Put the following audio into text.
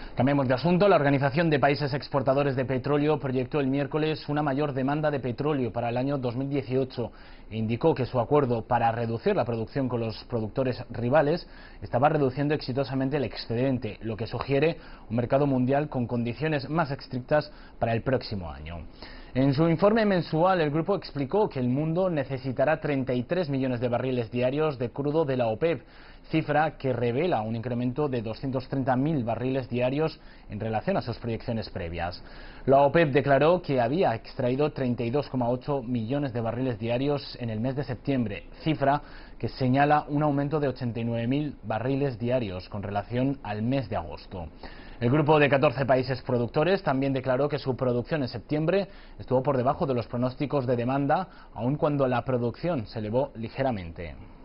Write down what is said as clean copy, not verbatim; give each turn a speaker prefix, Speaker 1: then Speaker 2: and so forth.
Speaker 1: Cambiemos de asunto. La Organización de Países Exportadores de Petróleo proyectó el miércoles una mayor demanda de petróleo para el año 2018 e indicó que su acuerdo para reducir la producción con los productores rivales estaba reduciendo exitosamente el excedente, lo que sugiere un mercado mundial con condiciones más estrictas para el próximo año. En su informe mensual, el grupo explicó que el mundo necesitará 33 millones de barriles diarios de crudo de la OPEP, cifra que revela un incremento de 230.000 barriles diarios en relación a sus proyecciones previas. La OPEP declaró que había extraído 32,8 millones de barriles diarios en el mes de septiembre, cifra que señala un aumento de 89.000 barriles diarios con relación al mes de agosto. El grupo de 14 países productores también declaró que su producción en septiembre estuvo por debajo de los pronósticos de demanda, aun cuando la producción se elevó ligeramente.